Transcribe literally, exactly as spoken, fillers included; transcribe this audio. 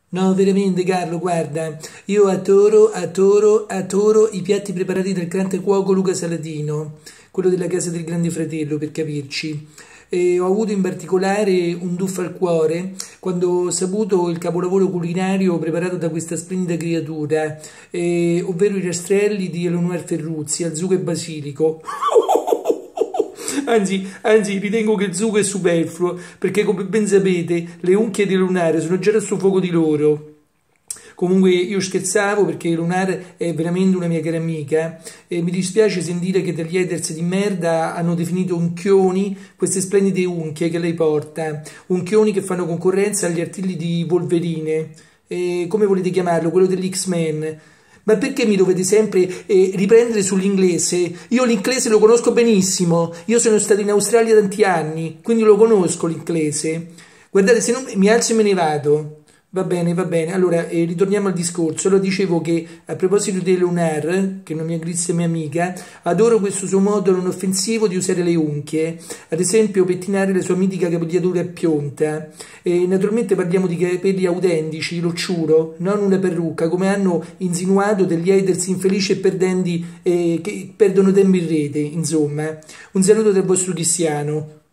No, veramente Carlo, guarda, io adoro, adoro, adoro i piatti preparati dal grande cuoco Luca Saladino, quello della casa del Grande Fratello, per capirci. E ho avuto in particolare un duffo al cuore quando ho saputo il capolavoro culinario preparato da questa splendida creatura, eh, ovvero i rastrelli di Eleonora Ferruzzi, al sugo e basilico. Anzi, anzi, ritengo che il sugo è superfluo, perché come ben sapete, le unghie di Lunare sono già al suo fuoco di loro. Comunque io scherzavo perché Lunare è veramente una mia cara amica e mi dispiace sentire che degli haters di merda hanno definito unchioni queste splendide unghie che lei porta, unchioni che fanno concorrenza agli artigli di Wolverine, e come volete chiamarlo, quello degli X-Men. Ma perché mi dovete sempre eh, riprendere sull'inglese? Io l'inglese lo conosco benissimo, io sono stato in Australia tanti anni, quindi lo conosco l'inglese. Guardate, se non mi alzo e me ne vado. Va bene, va bene. Allora, eh, ritorniamo al discorso. Allora, dicevo che a proposito di Leonard, che è una mia grandissima amica, adoro questo suo modo non offensivo di usare le unghie. Ad esempio, pettinare la sua mitica capigliatura a pionta. E naturalmente parliamo di capelli autentici, lo giuro, non una parrucca, come hanno insinuato degli haters infelici e perdenti eh, che perdono tempo in rete, insomma. Un saluto dal vostro Cristiano.